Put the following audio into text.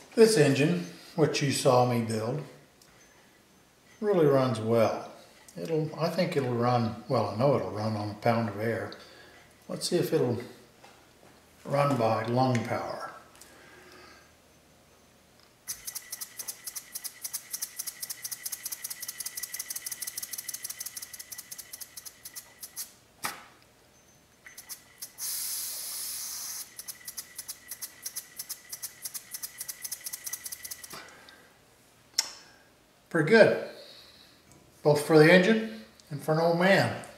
This engine, which you saw me build, really runs well. I think it'll run, well, I know it'll run on a pound of air. Let's see if it'll run by lung power. Pretty good, both for the engine and for an old man.